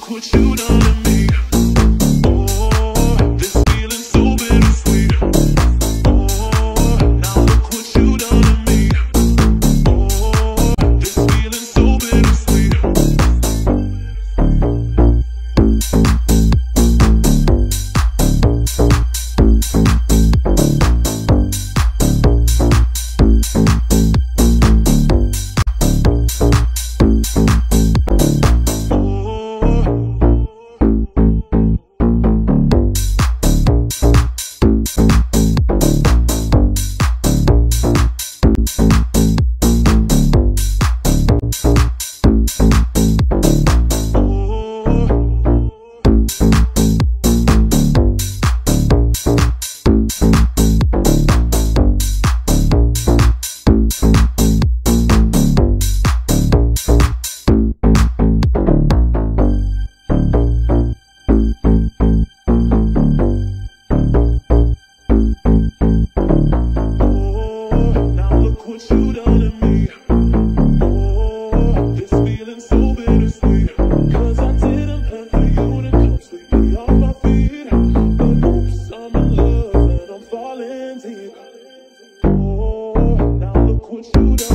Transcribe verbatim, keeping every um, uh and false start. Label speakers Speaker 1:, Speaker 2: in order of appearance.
Speaker 1: look what you done to me. Oh, this feeling so bittersweet. Oh, now look what you done to me. Oh, this feeling so bittersweet. What you done to me. Oh, this feeling so bittersweet. Cause I didn't plan for you to come sweep me off my feet. But oops, I'm in love and I'm falling deep. Oh, now look what you done.